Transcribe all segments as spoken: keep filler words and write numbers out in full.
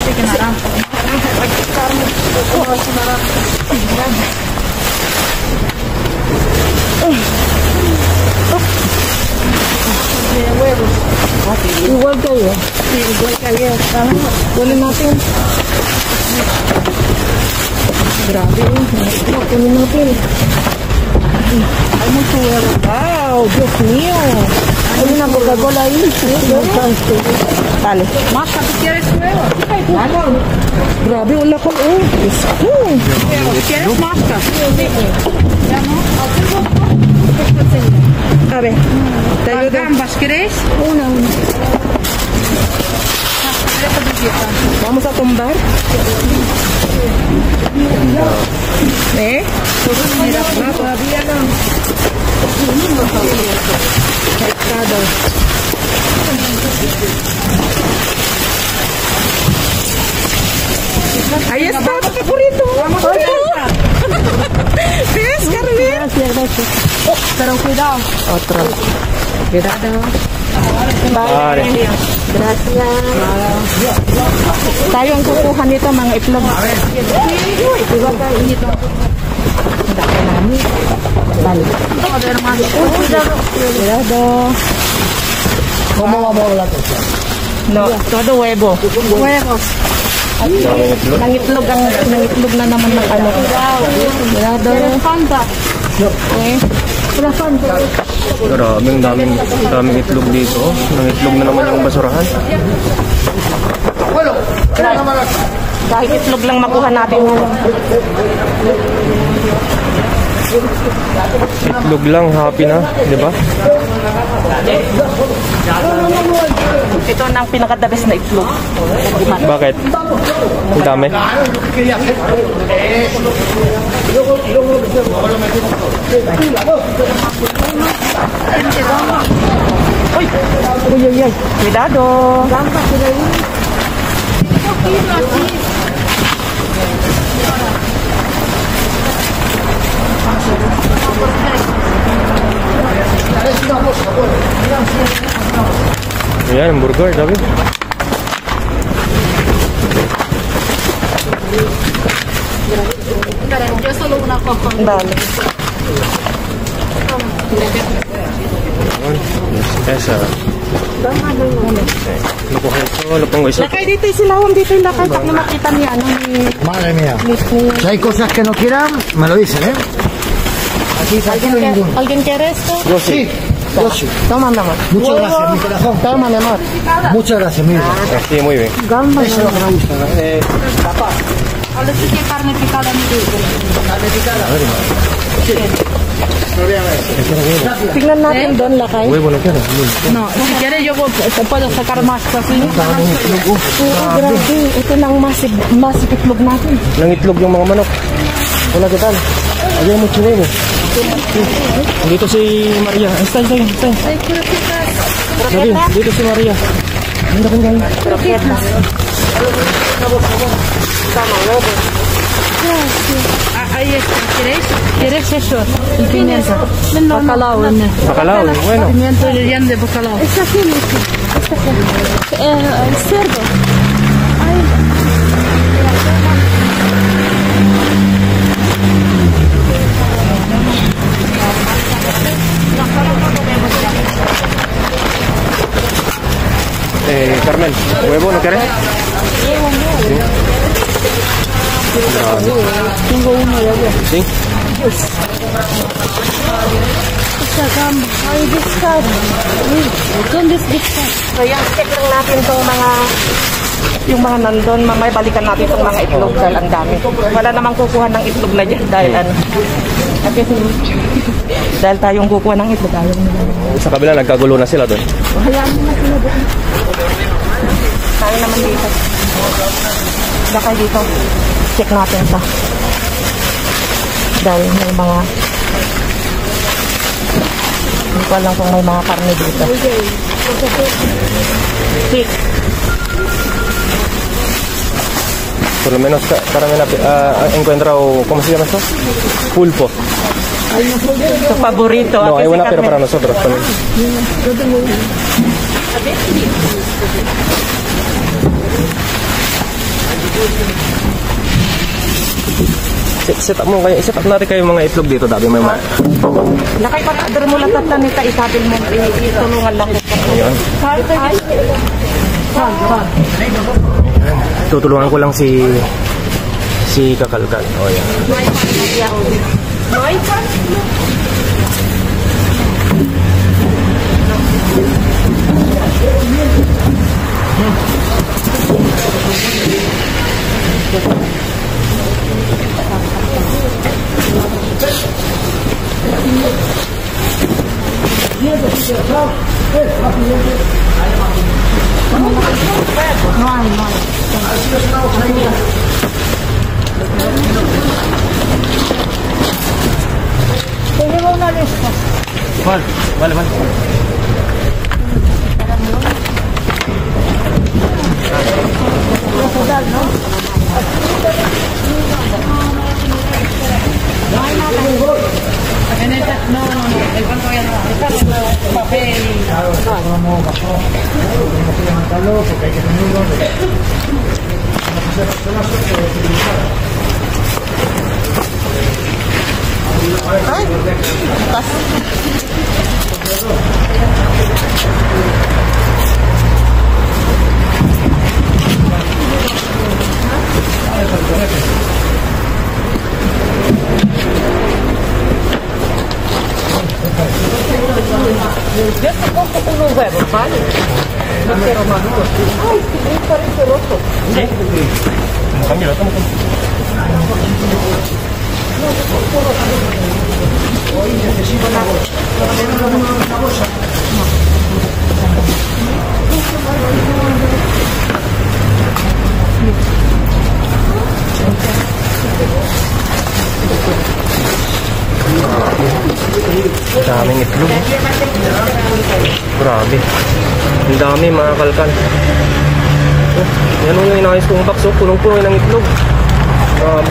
Este que naranja. De huevos. Igual que ayer. Sí, igual que ayer. Kunin natin. Grabe. No, kunin natin. Hay mucho huevo. Wow, Dios mío. Hay una Coca-Cola ahí. Dale. Masca, ¿tú quieres huevo? Grabe, wala ko. Oh, Diyos ko. ¿Quieres masca? Ya no. A ver, te Las ayudo. gambas, ¿queréis? Una, una. Vamos a tumbar. ¿Eh? Mira, No, todavía no. Pescado. Ahí está, papá burrito. vamos a ¿Ves, Carmen? Gracias, gracias. Pero cuidado. Otro. Cuidado. Vale. Gracias. Tayo ang kukuha nito mga itlog. Iba tayo nito. Dami namin. Vale. Todo, hermano. Cuidado. Cuidado. ¿Cómo vamos a hablar con usted? No, todo huevo. Huevos. Nang itlog ang nang itlog na naman ng ano. Cuidado. ¿Quieres Fanta? Eh. Una Fanta. Maraming daming, daming itlog dito. Nang itlog na naman yung basurahan. Kahit itlog lang makuha natin. Itlog lang, happy na, di ba? Ito ang pinaka-the best na itlog. Bakit? Ang dami. Uy! Uy, uy, uy. Cuidado. Ayan, burger, sabi. Yo solo una coco. Dale. Esa. Lupo ito, lupong isa. Lakay dito yung silawang dito yung lakay. Pag na makita niya, ano, ni... Madre mía. ni- Si hay cosas que no quieran, me lo dicen, ¿eh? Aquí tranquilo ¿Alguien, ninguno. que- ¿Alguien quiere esto? Yo sí. Yo sí. Toma, mi amor. Muchas gracias, mi corazón. Toma, mi amor. Muchas gracias, mi vida. Sí, muy bien. Gamba. Eso es lo que me gusta. Eh, Ahora sí que carne picada, mi Tingnan natin doon, lakay. Huevo no quiero. No, si quieres yo puedo- puedo sacar más así. Oo, grabe. Ito na ang massive, massive itlog natin. Nang itlog yung mga manok. Hola, ¿qué tal? Allá hay mucho huevo. Dito si Maria. Está, está, está. Sabi, dito si Maria. Mira kung gano'n. Croquetas. Ah, ahí está, ¿queréis? ¿Quieres eso? Y pimienta. Bacalao, ¿no? Bacalao, bueno. Pimiento relleno de bacalao. Esta aquí, eh, cerdo. Eh, Carmel, ¿huevo no quieres? Tengo uno de allá. Sí. Esta gamba. Ay, discard. ¿Dónde es discard? So yan, check lang natin itong mga yung mga nandun, mamaya balikan natin itong mga itlog dahil ang dami. Wala namang kukuha ng itlog na dyan dahil ano. Kasi dahil tayong kukuha ng itlog, ayaw nila. Sa kabila, nagkagulo na sila doon. Hayaan mo na sila doon. Tayo naman dito. Baka dito. Check natin ito. Dahil may mga hindi ko alam kung may mga karne dito. Quick. Por lo menos, Carmen uh, encuentra, ¿cómo se llama esto? Pulpo. Su favorito. No, Aquí hay si una pero Carmen. para nosotros también. Set, set up mo kayo, set up natin kayo mga itlog dito, Dabi, may mga. Lakay pa kadar mo lang tatan nita isabil mo itulungan lang ko. Ayun. Tutulungan ko lang si si Kakalkal. Oh, yan. Vale, vale, vale. No, no, no, el banco ya no, está el papel. Vamos a levantarlo porque hay que tenerlo. Ay, estás. Yo te compro unos huevos, ¿vale? No quiero más. Ay, sí, me parece roto. ¿Sí? Cámbialo, toma, toma. Hoy necesito una bolsa. Una bolsa. Daming itlog. Grabe. Ang dami mga kalkal. Oh, yan yung inayos kong box. Oh, punong-puno ng itlog. Grabe.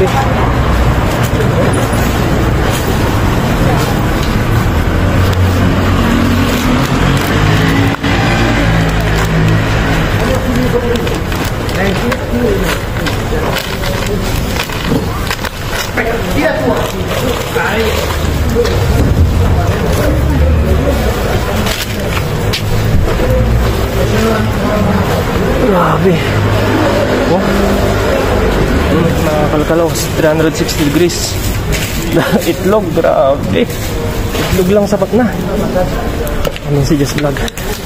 Grabe. Oh. Mga kalkalaw, three hundred sixty degrees. Itlog, grabe. Itlog lang sapat na. Ano si Just Vlog?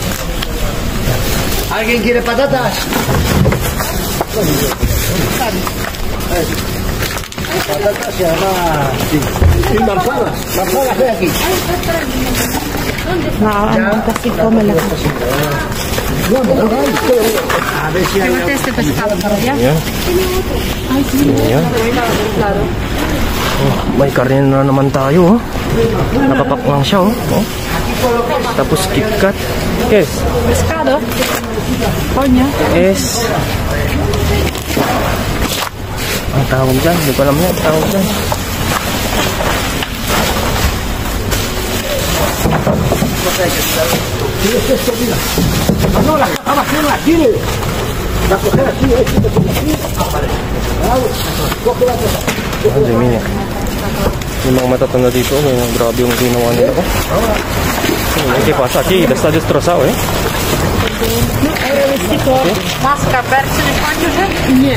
¿Alguien quiere patatas? Patatas se llama... Sí, manzanas. Manzanas, ve aquí. Nakaano kasi ko malaki. A ver si hay... Ayan. Ayan. Oh, may karne na naman tayo. Oh. Napapak lang siya. Oh. Oh. Tapos KitKat. Yes. Pescado. Coño. Yes. Ang tawag dyan. Hindi ko alam yan. Ang tawag dyan. No, la caja vacía aquí. La coger aquí, eh. Coge la cosa. Ang dami niya. Yung mga matatanda dito, may grabe yung ginawa nila ko. ¿Qué pasa aquí? Está destrozado, eh. Маска, перший не хочеш? Ні.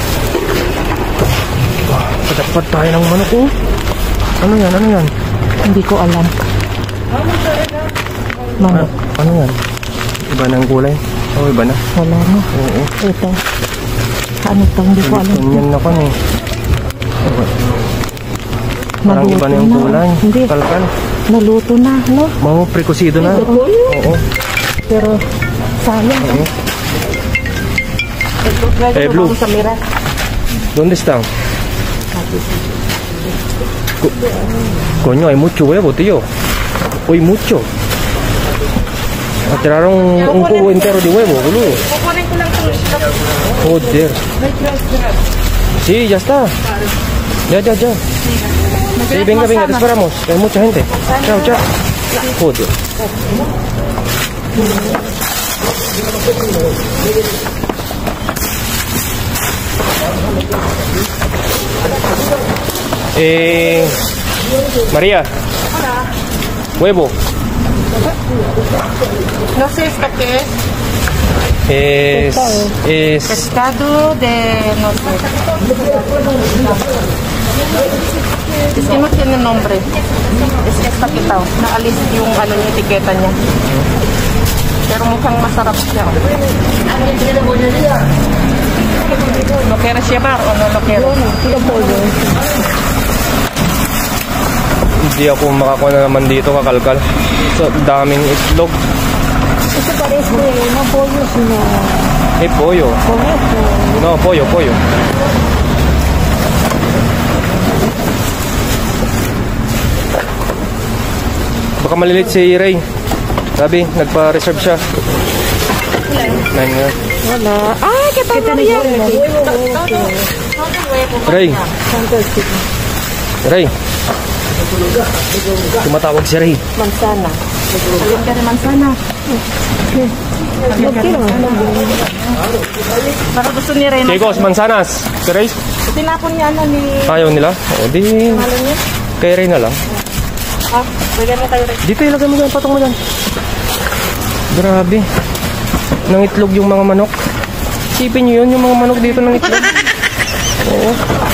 Padapat tayo ng manok, oh. Ano yan? Ano yan? Hindi ko alam. Ano, ano yan? Iba na ang kulay? Oo, oh, iba na. Wala na. Oo. Ito. Ano ito? Hindi ko alam. Ganyan na kan eh. Parang iba na yung kulay. Hindi. Kalkal. Naluto na, no? Mga prekosido na. Oo. Pero sayang. Oo. Eh, Blue. ¿Dónde están? Co Coño, hay mucho huevo, tío. Uy, mucho. Tiraron un cubo entero de huevo, boludo. Joder. Sí, ya está. Ya, ya, ya. Sí, venga, venga, te esperamos. Hay mucha gente. Chao, chao. Joder. Eh, María. Huevo. No sé esto qué es. Es, es Pescado de... no sé. Es que no tiene nombre. Es que está quitado. Naalis yung ano niya, etiqueta niya. Pero mukhang masarap siya. ¿Lo quieres llevar o no lo quieres? Hindi ako makakuha na naman dito, kakalkal. So, daming itlog. Ito parece no pollo, sino Eh, pollo. correcto. No, pollo, pollo. Baka malilit si Ray. Sabi, nagpa-reserve siya. Nine nga. Wala. Ah, ¿qué tal, María? Ray. Ray. Tumatawag si Ray. Manzana. Alin ka rin manzana. Para gusto ni Ray. Chicos, mansanas. Si Ray. Tinapon niya ano ni... Ayaw nila? O, di... Kay Ray na lang. Ah, bigyan mo kayo Ray. Dito ilagay mo dyan, patong mo dyan. Grabe. Nang itlog yung mga manok. Sipin nyo yun, yung mga manok dito ng itlog. Oo.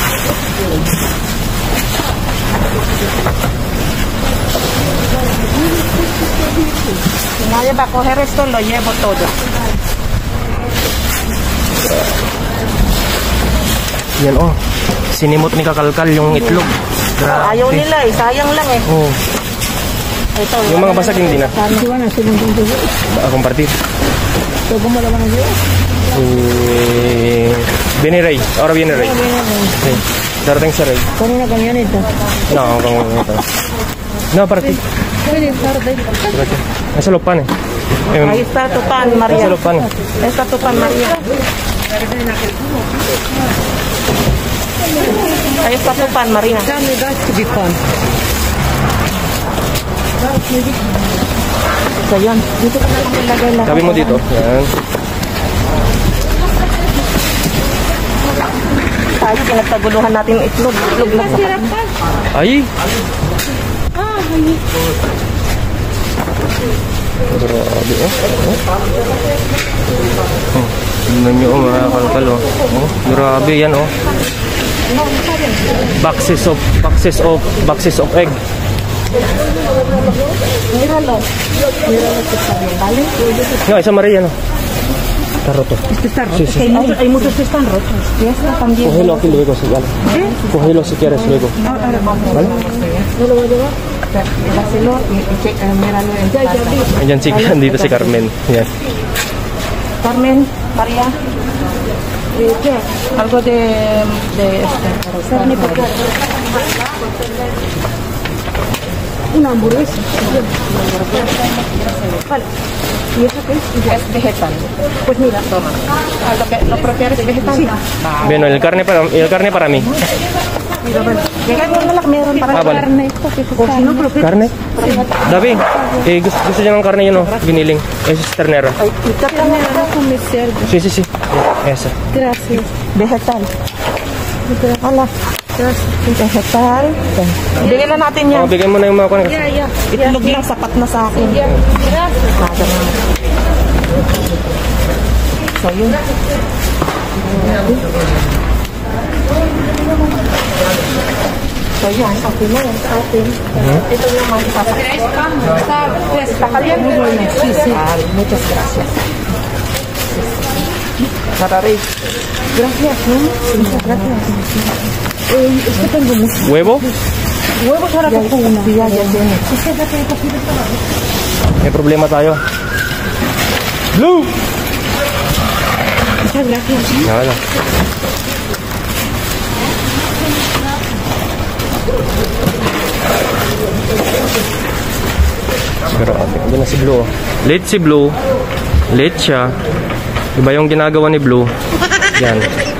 Naya ba, coger esto, lo llevo todo. Yan oh. Sinimot ni Kakalkal yung itlog. Grabe. Ayaw nila eh, sayang lang eh. Oh. Ito, Yung mga basag hindi na. Si Juana, sinundong dugo. Ah, compartir. So, gumalaman na dito. Eh, viene Ray. Ahora viene Ray. Sí. Darating si Ray. Con una camioneta. No, con ito. No, para ti. Pwede, para tayo. Gracias. Nasa lo pan eh. Eh, ahí está tu pan, María. Nasa lo pan. Ahí está tu pan, María. Ahí está tu pan, María. Dami gas to be fun. So, yun. Dito ka na lang ilagay lahat. Sabi mo dito. Yan. Tayo, pinagtaguluhan natin yung itlog. Itlog lang sa Ay! Grabe oh. Oh. Tingnan nyo oh, mga kalkal oh. Oh. Grabe yan oh. Boxes of, boxes of, boxes of egg. Míralo. Míralo que está bien, ¿vale? No, esa amarilla no. Está roto. Este está roto. Sí, sí. Hay muchos, hay muchos que están rotos. Y esta también. Cógelo aquí luego, sí, vale. Cógelo si quieres luego. ¿Vale? ¿No lo voy a llevar? Dáselo y, y checa, míralo en casa. Ayan si, dito si Carmen. Yan. Carmen, María. Eh, ¿Qué? Algo de... de este. Carne picada. Una hamburguesa. Vale. ¿Y eso qué es? Es vegetal. Pues mira, toma. Ah, ¿Lo, que, ¿Lo prefieres vegetal? Sí. Bueno, el carne para, el carne para mí. Llega mo na lang, meron para Ah, vale. Carne. O sino prefieres? Carne? David, eh, gusto, gusto niya ng karne yun oh. Giniling. Esa es ternera. Ay, ito ka na. Carne con mi cerdo. Sí, sí, sí. Esa. Gracias. Vegetal. Hala. Vegetal. Bigyan na natin yan. Oh, bigyan mo na yung mga karne. Ya, ya. Itlog lang, sapat na sa akin. Gracias. Nada na. So, yun. So, yan. Okay na yan sa atin. Ito naman ipapakita. Está caliente. Sí, sí. Ah, muchas gracias. Mararay. Gracias, ¿no? Muchas gracias. Eh, es que tengo mucho. ¿Huevo? Huevos ahora que con una. Ya, ya tiene. May problema tayo. Blue! Muchas gracias. Nada. Grabe. Andun na si Blue. oh. Late si Blue. Late siya. Iba yung ginagawa ni Blue. Yan.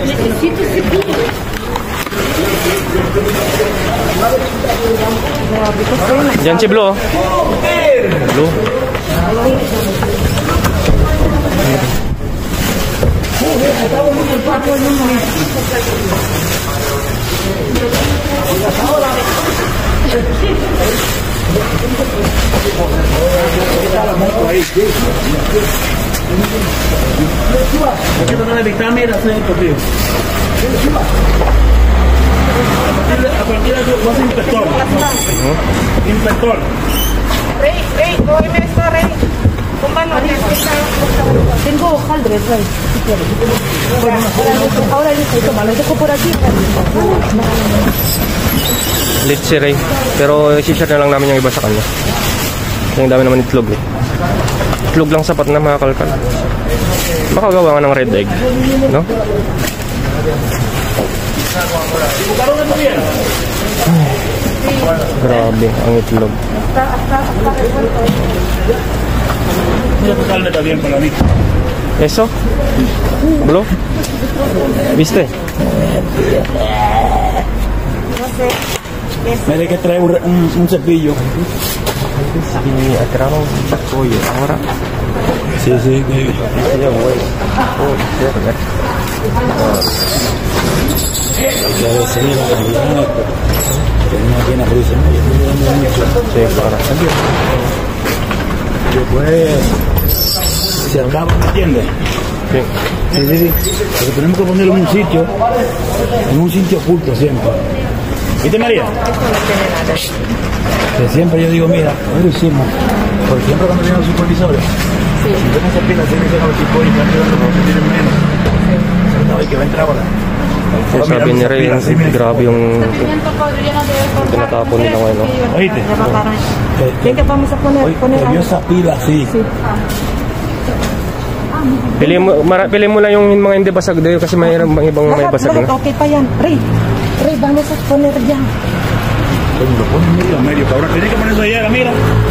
Yan si Blue. oh. Blue. Aquí también de cámara, señor Portillo. A partir de eso, vas a inspector. Inspector. Rey, Rey, cógeme esto, Rey. Póngalo. Tengo hojaldres, Rey. Si quieres. Ahora listo, toma, lo dejo por aquí. Litsi Ray. Pero isi-share na lang namin yung iba sa kanya. Yung dami naman itlog eh. Itlog lang sapat na mga kalkal. Makagawa nga ng red egg. No? Ay, grabe ang itlog. Eso? Blo? ¿Viste? Me hay que traer un, un, un cepillo. Sí, atraron un pollo. Ahora. Sí, sí, baby. Sí, ya voy. Oh, cierto. Ya ves, sí, tenía bien a prisa. Sí, para. Después se acaba, ¿me entiendes? Sí. Sí, sí, sí. Porque tenemos que ponerlo en un sitio, en un sitio oculto siempre. ¿Viste, María? Que siempre yo digo, mira, no lo hicimos. Porque siempre cuando vienen los supervisores, si ven esa pila, tienen que ir a los chicos y están quedando porque tienen menos. No, hay que va a entrar ahora. So, sabi ni Ray, grabe yung tinatapon nila ngayon. No? ¿Oíste? ¿Qué que vamos a poner? Oye, Poner que vio esa pila así. Pili mo, mara, pili mo lang yung mga hindi basag dito kasi mayroon bang ibang may lahat, basag lahat, na. okay pa yan. Rey, Rey, vamos a poner ya. Lo ponen medio, medio, cabrón. Tiene que poner eso allá, mira.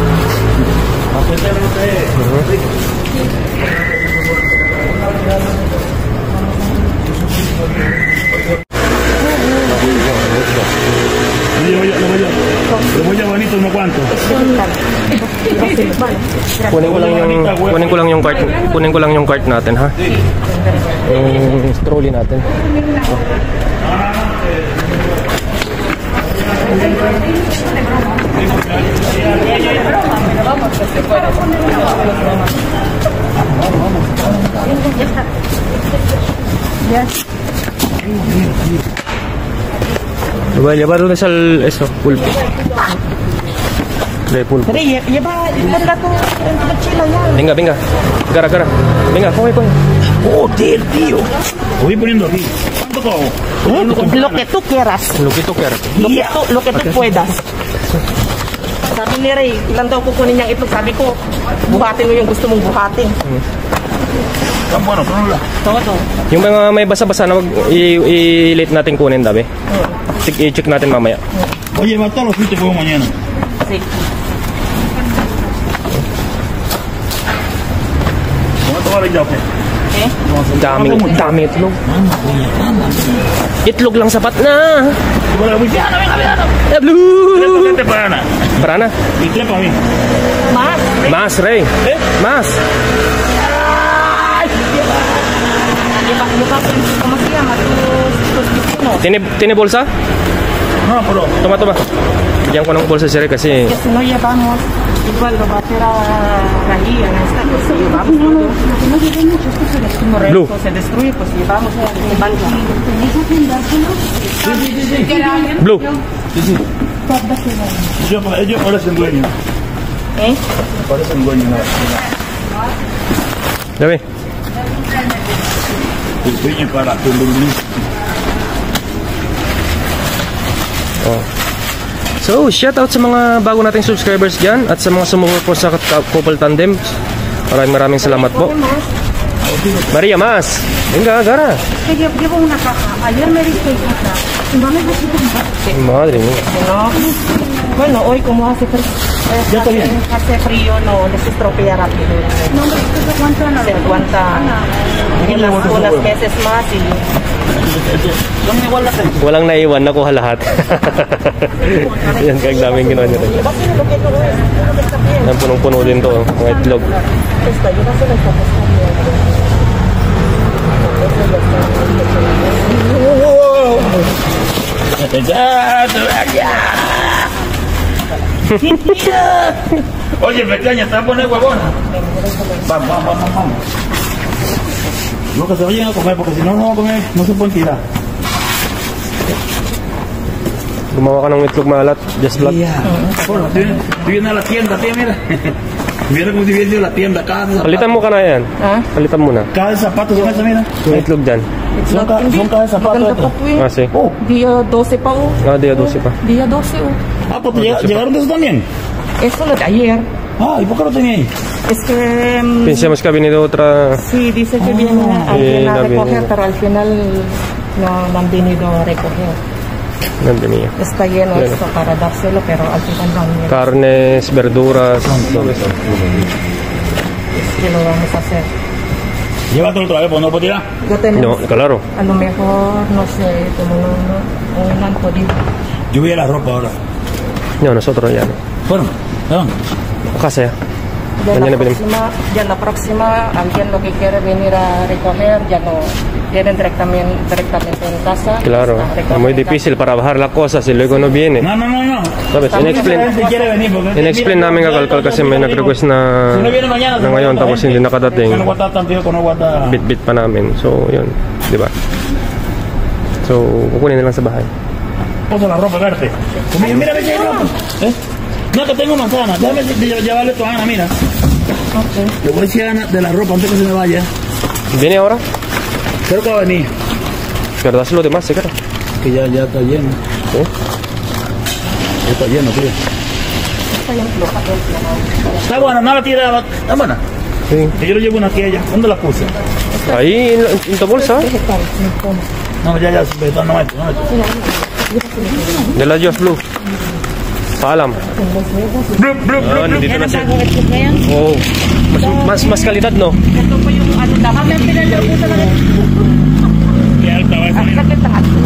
Le voy a, le voy a, le voy a bonito uno cuanto. Kunin ko lang yung kunin ko lang yung cart, kunin ko lang yung cart natin ha. Yung trolley natin. Diba, llevar doon sa eso, pulpo. De pulpo. Rey, lleva, lleva tu mochila ya. Venga, venga. Gara, gara. Venga, coge, coge. Joder, tío. Voy poniendo aquí. ¿Cuánto cojo? Lo que tú quieras. Lo que tú quieras. Lo que tú, lo que tú puedas. Sabi ni Ray, ilan daw kukunin niyang ito. Sabi ko, buhatin mo yung gusto mong buhatin. Tan bueno, pero no. Todo. Yung mga may basa-basa na wag i-late natin kunin, dabi. I-check natin mamaya. Oye, va a todos los sitios que mañana. Sí. ¿Cuánto vale ya, okay? Eh? Daming, dami itlog. Itlog lang sapat na. Bueno, Luisiana, venga, venga. Eh, blue. Este para Ana. Para na. Y tres para mí. Más. Mas, Ray. ¿Eh? Mas. Lleva, lleva, ¿cómo se llama? Tus, tus vecinos. Tiene, tiene bolsa? No, pero. Toma, toma. Bigyan ko ng bolsa si Ray kasi Que si no llevamos, igual lo va a hacer a allí, en esta, pues si llevamos todo. No lleve mucho, esto se destruye. Blue. Se destruye, pues si llevamos el banco. Blue. Sí, sí. Ellos, ellos parecen dueños. ¿Eh? Parecen dueños, no. Dabi. El dueño para tu lulú. Oh. So, shout out sa mga bago nating subscribers dyan at sa mga sumuko po sa Couple Tandem. Maraming maraming salamat po. Maria, más. Venga, gara. Que llevo una caja. Ayer me diste caja. No necesito más. Madre mía. No. Bueno, hoy como hace frío, eh, Ya está hace, bien. hace frío, no les estropea rápido. No, hombre, se aguanta, se aguanta unas, unas meses más y Walang naiwan, nakuha lahat. Yan, kaya daming ginawa nyo rin. llévaselo lo que todo es, lo que está bien. Yan, punong-puno din to, mga itlog. Esta, llévaselo esta, está bien. Eso es lo ¡Pechazo! Oye, pequeña, ¿te vas a poner huevona? Vamos, vamos, vamos, vamos. No, que se vayan a comer, porque si no, no van a comer, no se pueden tirar. Gumawa ka ng itlog maalat, just blood. Yeah. Bueno, tú vienes a la tienda, tía, mira. Mira como si vienes a la tienda, cada zapato. Palitan mo ka na yan. Ha? Palitan mo na. Cada zapato son esa, mira. Yung itlog dyan. Son, ca son cada zapato. Maganda Ito. pa po eh. Ah, sí. Oh, Dia doce pa oh. Ah, dia doce pa. Dia doce oh. ah, pues lleg llegaron de eso también. Eso lo de ayer. Ah, ¿y por qué lo tenía ahí? Es que... mm, Pensamos que ha venido otra... sí, dice que viene alguien sí, a la recoger, viene. pero al final no, no han venido a recoger. Nandun niya. Está lleno Bueno. esto para dárselo, pero al final no han venido. Carnes, verduras, todo eso. ¿Qué lo vamos a hacer? Llévatelo otra vez, pues no lo puedo tirar. Yo tenemos, No, claro. a lo mejor, no sé, como no, no, no han podido. Yo voy a la ropa ahora. No, nosotros ya no. Bueno, perdón. Kasi, Ya la, mañana venimos. próxima, ya la próxima, alguien lo que quiere venir a recoger, ya no vienen directamente, directamente en casa. Claro, a recoger es muy en casa. difícil para bajar las cosas y luego no viene. No, no, no, no. Sabes, in-explain, Si quiere venir, porque... in-explain namin kakalkal kasi may nag-request na, Si no viene mañana, na ngayon tapos hindi nakadating. No aguanta tanto, no aguanta... Bit-bit pa namin. So, yun. Di ba? So, kukunin na lang sa bahay. Puso la ropa verde. Mira, mira, mira, ropa. ¿Eh? No, que tengo manzana. Déjame lle- llevarle esto a Ana, mira. Le voy a decir a Ana de la ropa antes que se me vaya. ¿Viene ahora? Creo que va a venir. Pero dáselo de más, ¿sí, cara? Que ya, ya está lleno. ¿Sí? Ya está lleno, tío. Está bien floja, bien floja. Está buena, no la tira. Está buena. Sí. Que yo le llevo una aquí a ella. ¿Dónde la puse? Ahí en, la- en tu bolsa. Vegetal, no como. No, ya, ya, vegetal, no meto, no meto. De la Just Blue. Paalam. Blup, blup, Ah, blup, nandito blup. na siya. Oh. Mas, mas, mas kalidad, no? Ito po yung ano dapat. May pinadyo po sa mga. Qué alta va a Ang salir. sakit ang ato.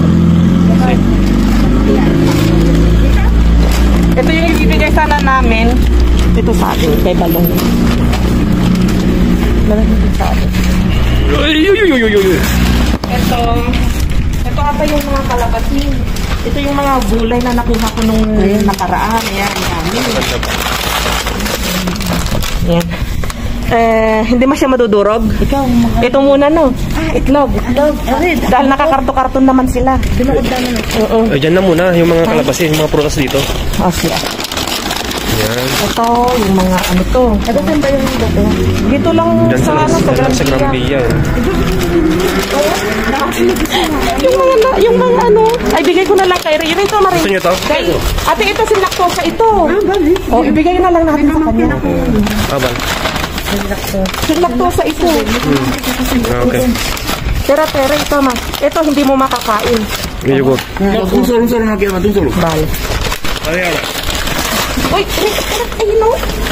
Ito yung ibibigay sana namin. Ito sa atin, kay Balong. Lalagyan din sa atin. Uy, uy, uy, uy, uy, uy. Ito, ito ata yung mga kalabasin. Ito yung mga gulay na nakuha ko nung nakaraan. Ayan, namin. Ayan. Eh, hindi ma siya madudurog. Ikaw, ito muna no. Ah, itlog. Itlog. Dahil nakakarto-karton naman sila. Oo. Ay, dyan na muna, yung mga kalabasin, yung mga prutas dito. Oh, siya. Yan. Ito, yung mga ano to. Ano ba yung dito? Dito lang Dyan sa sa, ano, sa sa, sa Gran Gran Via. Via. eh. Yung mga, na- yung mga ano, ay bigay ko na lang kay Ray. Ito, Marie. Gusto niyo to? Kay, ate, ito si Lactosa ito. Oh, ibigay na lang natin sa kanya. Abal. Si Lactosa ito. Ah, okay. Tera, tera, ito ma. Ito, hindi mo makakain. Yogurt. No, un solo, un solo, no quiero más, un solo. Bale. Vale, ahora. Uy, ay, ay, no.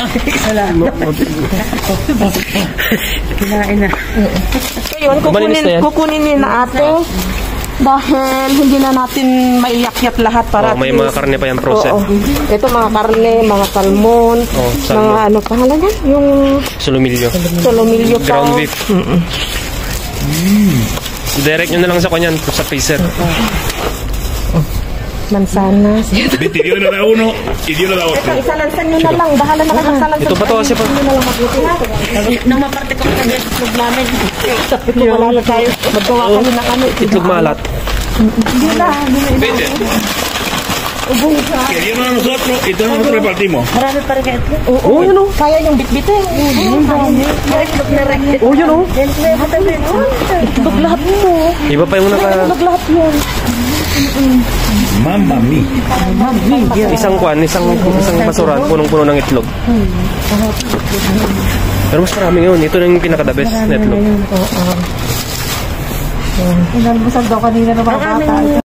Kinain na. Ngayon, Malinis na kukunin, yan? kukunin ni na ate. Dahil hindi na natin maiyakyat lahat para Oh, may at mga least- karne pa yan, processed. Oo. Ito mga karne, mga salmon, Oh, salmon. mga ano pangalan yan? Yung Solomillo. solomillo pa. Ground beef. Direct nyo na lang sa kanyan, sa freezer. Mansanas. Viste, Dios le da uno y Dios le da Ito, otro. isalansan nyo na lang. Bahala na kayo isalansan. Ito pa to kasi pa. Nyo na lang mabuti na. Nung maparte ko sa itlog namin. Ito wala na tayo. Maggawa kayo na kami. Itlog malat. Hindi na. Hindi na. Que Dios nos da a nosotros y todos nosotros repartimos. Marami pa rin kayo itlog. Oo, yun o. Kaya yung bitbitin. Itlog na rin. Oh, yun oh. Itlog lahat mo. Iba pa yung naka... Itlog lahat yun. Mamma mia. Isang kwan, isang, isang basura, punong-puno ng itlog. Pero mas marami yun. Ito na yung pinaka-the best na itlog. Inalmusag daw kanina ng mga bata.